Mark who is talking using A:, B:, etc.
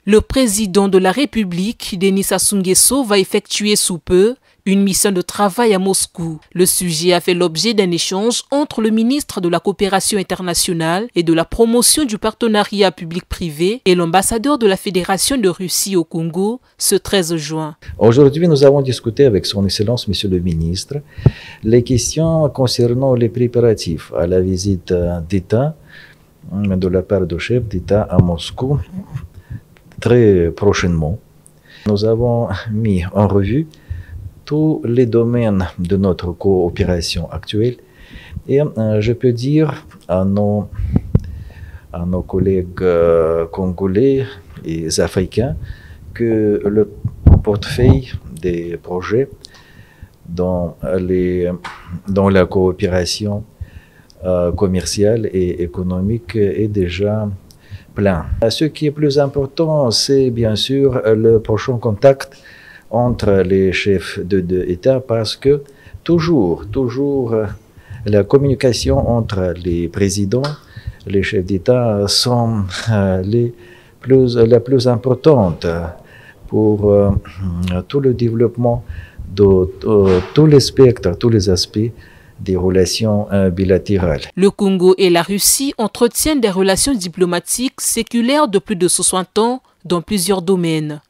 A: Le président de la République, Denis Sassou Nguesso, va effectuer sous peu une mission de travail à Moscou. Le sujet a fait l'objet d'un échange entre le ministre de la Coopération internationale et de la promotion du partenariat public-privé et l'ambassadeur de la Fédération de Russie au Congo ce 13 juin.
B: Aujourd'hui, nous avons discuté avec son Excellence, Monsieur le Ministre, les questions concernant les préparatifs à la visite d'État de la part du chef d'État à Moscou très prochainement. Nous avons mis en revue tous les domaines de notre coopération actuelle et je peux dire à nos collègues congolais et africains que le portefeuille des projets dans la coopération commerciale et économique est déjà plein. Ce qui est plus important, c'est bien sûr le prochain contact entre les chefs d'État parce que toujours la communication entre les présidents, les chefs d'État sont la plus importante pour tout le développement de tous les spectres, tous les aspects des relations bilatérales.
A: Le Congo et la Russie entretiennent des relations diplomatiques séculaires de plus de 60 ans dans plusieurs domaines.